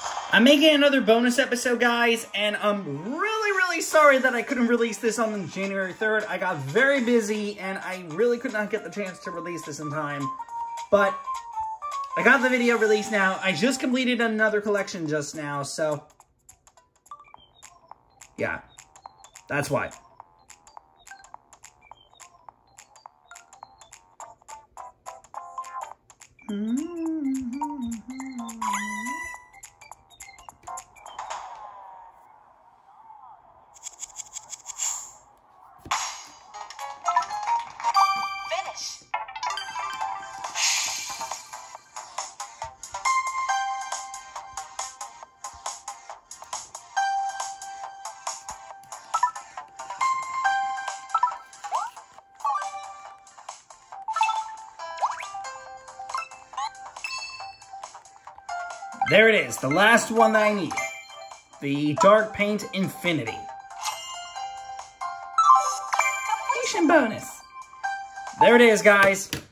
I'm making another bonus episode, guys, and I'm really sorry that I couldn't release this on January 3rd. I got very busy, and I really could not get the chance to release this in time. But I got the video released now. I just completed another collection just now, so yeah, that's why. There it is, the last one that I need. The Dark Paint Infinity. Completion bonus. There it is, guys.